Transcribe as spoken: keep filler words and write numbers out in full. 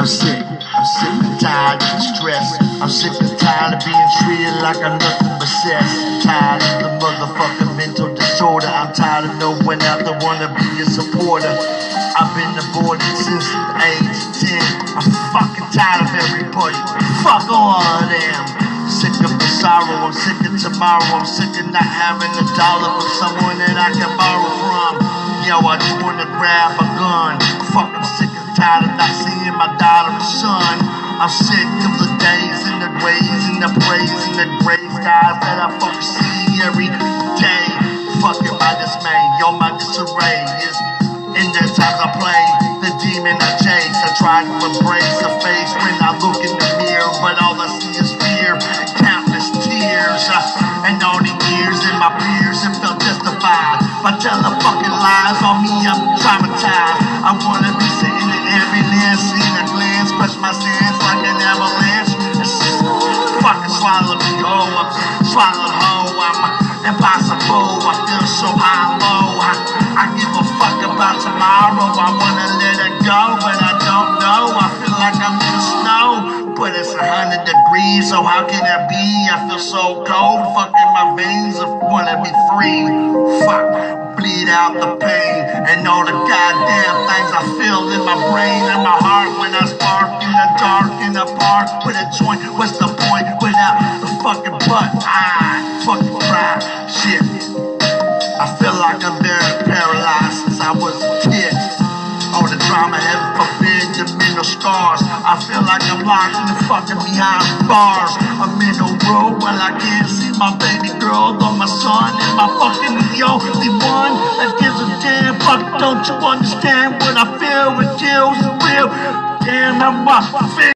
I'm sick, I'm sick and tired of stress. I'm sick and tired of being treated like I'm nothing but sex. Tired of the motherfucking mental disorder. I'm tired of knowing out to wanna be a supporter. I've been aborted since the age of ten. I'm fucking tired of everybody. Fuck all of them. Sick of the sorrow, I'm sick of tomorrow. I'm sick of not having a dollar from someone that I can borrow from. Yo, I just wanna grab a gun. Fuck, I'm sick and tired of not seeing my daughter and son. I'm sick of the days and the grays and the praise and the gray skies that I fucking see every day. Fucking my dismay, yo, my disarray is in the times I play the demon I chase. I try to embrace the face when I look in the mirror, but all I see is fear and countless tears. Uh, and all the years in my peers have felt justified by telling fucking lies on me. I'm traumatized. I wanna be sitting in ambulance, seeing a glance, crush my sins like an avalanche. It's just fucking swallow me whole. I'm swallowed whole. I'm impossible. I feel so high low. I, I give a fuck about tomorrow. I wanna let it go, but I don't know. I feel like I'm in the snow, but it's a hundred degrees, so how can that be? I feel so cold, fucking my veins. I wanna be free. Fuck, bleed out the pain and all the goddamn things I feel in my brain and my heart when I spark in the dark in the park with a joint. What's the point without the fucking butt? I fucking cry. Shit, I feel like I'm very paralyzed since I was a kid. All the drama has forbid the mental scars. I feel like I'm locked in the fucking behind bars. I'm in a road while I can't see my baby girl or my son, and my fucking the only one that gives a damn. Fuck, don't you understand what I feel? It feels real. Damn, I'm my